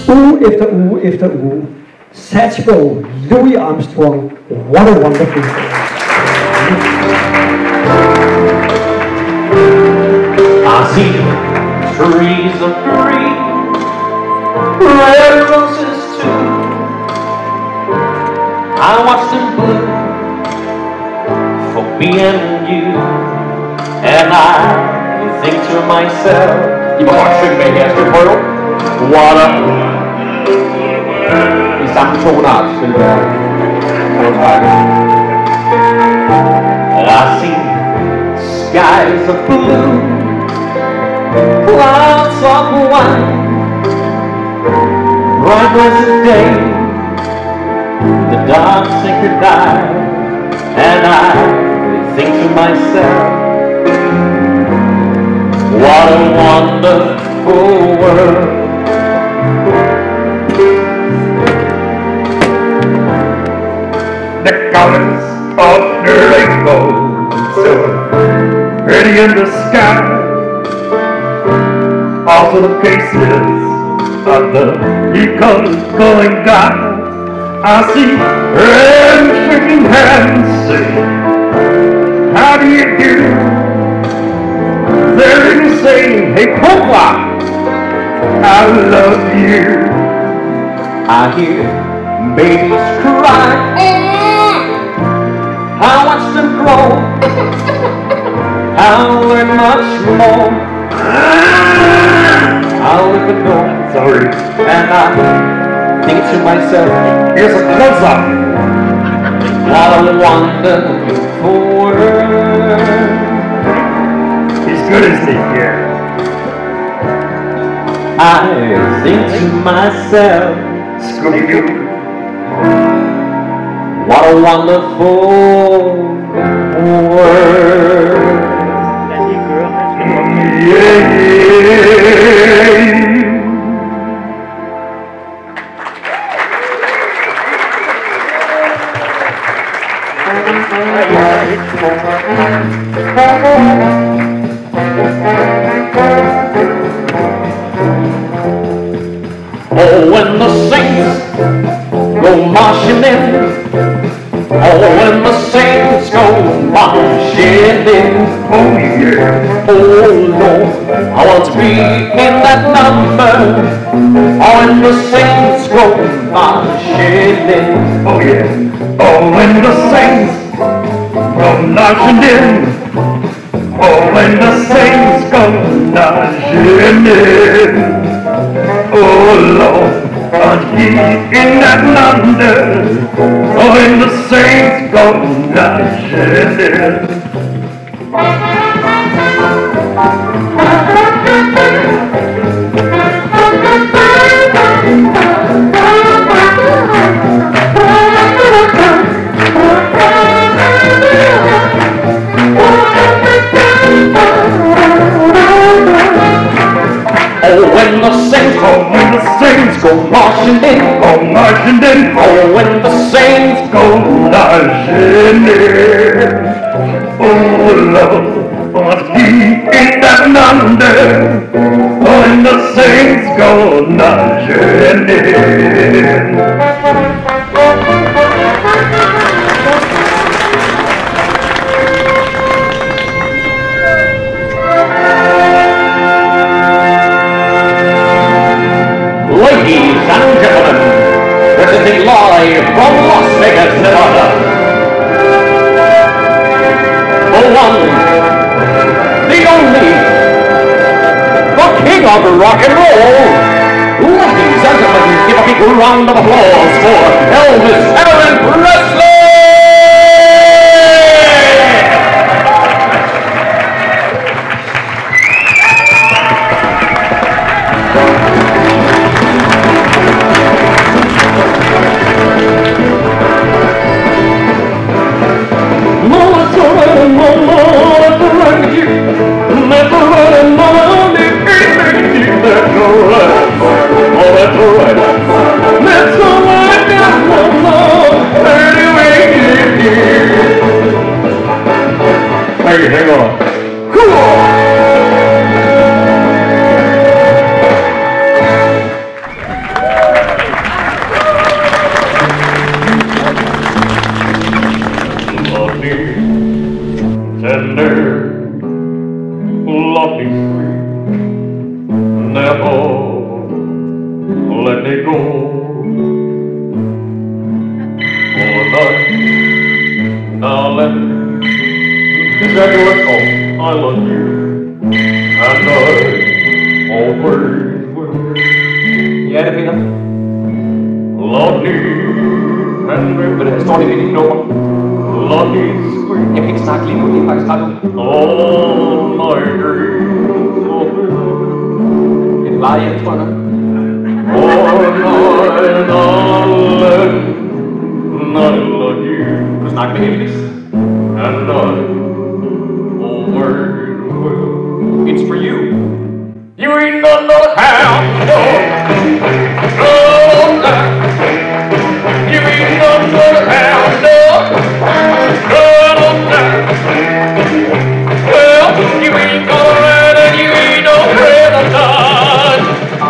uge efter uge. Satchmo, Louis Armstrong, what a wonderful day. I see trees of green, red roses too. I watch them bloom for me and you, and I think to myself, you want to make it for what a I see skies of blue, clouds of white, bright blessed day, the dark sacred night, and I think to myself, what a wonderful world. The colors of the rainbow, so pretty in the sky. Also the faces of the eagles going by. I see them shaking hands, saying, how do you do? They're even saying, hey Papa, I love you. I hear babies cry, I watch them grow, I'll learn much more. I'll live and know. Sorry. And I think to myself, here's a close-up. what a wonderful world. He's good, isn't he? Yeah. I think to myself, Scooby-Doo. what a wonderful world. Oh, when the saints go marching in, oh, when the saints go marching in, Oh yeah. oh Lord, I want to be in that number. Oh, when the saints go marching in, Oh yeah. Oh, when the saints go marching in. Oh, when the saints go marching in. Oh Lord, aren't he in that London? Oh, when the saints go marching in. oh, when the saints Go marching in, go marching in, oh, when the saints go marching in. Oh, Lord, but he in that London, oh, when the saints go marching in. Ladies and gentlemen, presenting live from Las Vegas, Nevada, the one, the only, the king of rock and roll. Ladies and gentlemen, give a big round of applause for Elvis Aaron Presley! it go. Oh, darling, is that your oh, I love you, and I always will. Ja, det Peter. Love you, and Ved du, står det ved dit nummer? love you, sweet. Jeg kan ikke snakke lige nu, det er faktisk ret ud. All my dreams of you. Det er bare hjem, tror jeg nok. Oh, darling, I love you, Vil du snakke med Elvis? and I always will. It's for you. You ain't got no house, no, no, no. You ain't got no house, no, no, no. Well, you ain't gonna run and you ain't no friend of none.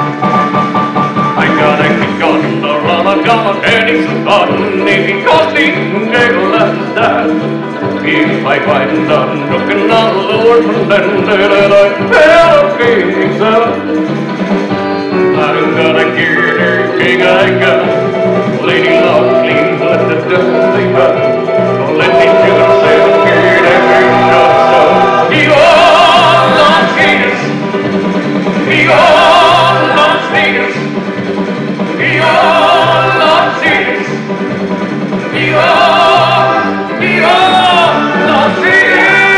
I gotta kick on the run, I'm gonna getting some fun. If it costs me, they'll let us die. If I find I'm looking on the Lord, then I feel things up. I'm gonna get her king I got. Lady Love cleans, let the dust stay up. Don't let me do the same here, every shot so. He all lost Venus. He all lost Venus. He all lost Venus. He all lost Venus.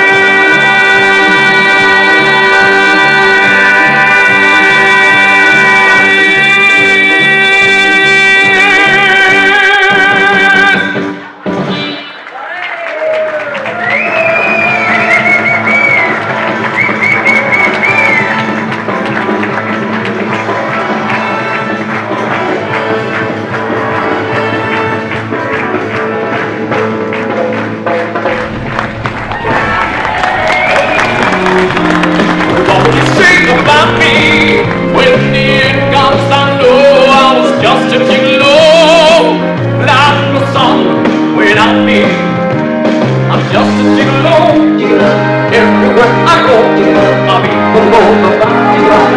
What would you say about me? When the end comes, I know I was just a gigolo. Life goes on without me. I'm just a gigolo. Everywhere I go, I'll be below the line.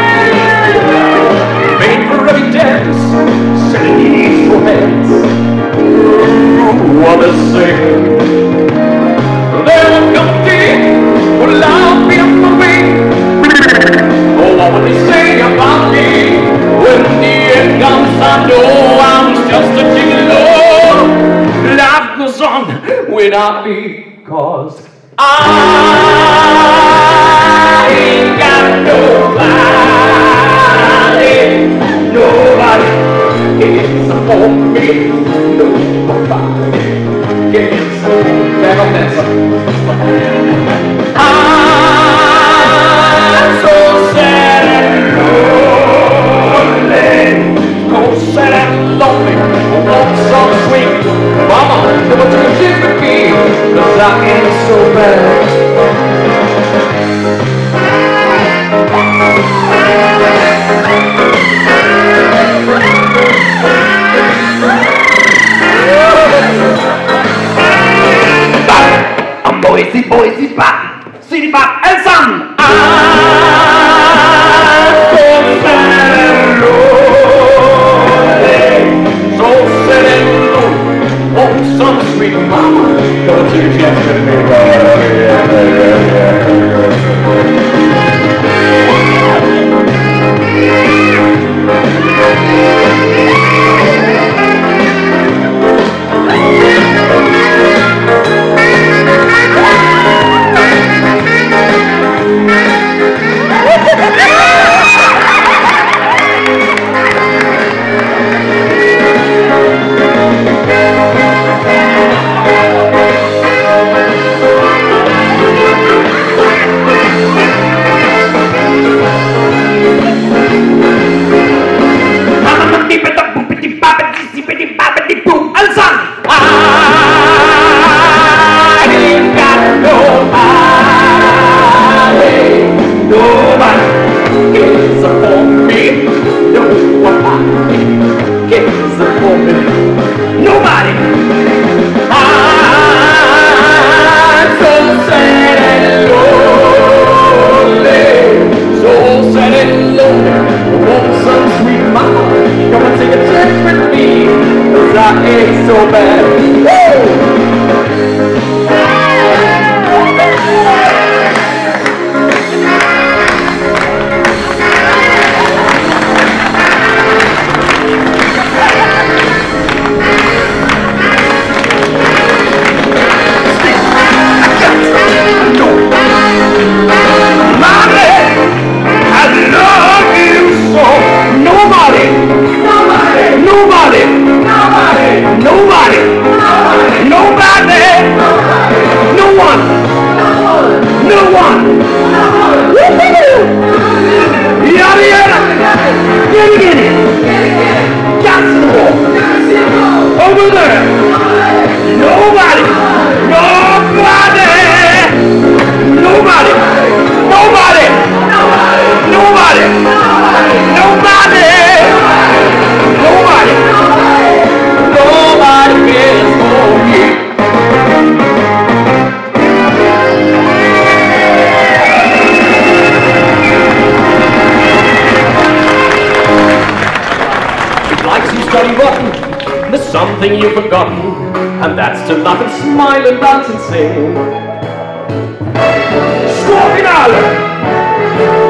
Made for every dance, selling these for hands. What a sing. There will come a day when I'll be on my way. Oh, what would they say about me? When the end comes, I know I'm just a gigolo. Life goes on without me, 'cause I ain't got nobody. Nobody cares for me. Nobody cares for me. Back on that song. I'm so sad and lonely. So sad and lonely. Want some sweet mama, never took a chance with me, 'cause I ain't so bad. I'm Boise, Boise, Bop, City Bop, and Sun. I'm so sad and lonely, so sad and lonely. Want some sweet mama, gonna take a chance with me. ain't so bad. There's something you've forgotten, and that's to laugh and smile and dance and sing. Squawking holler!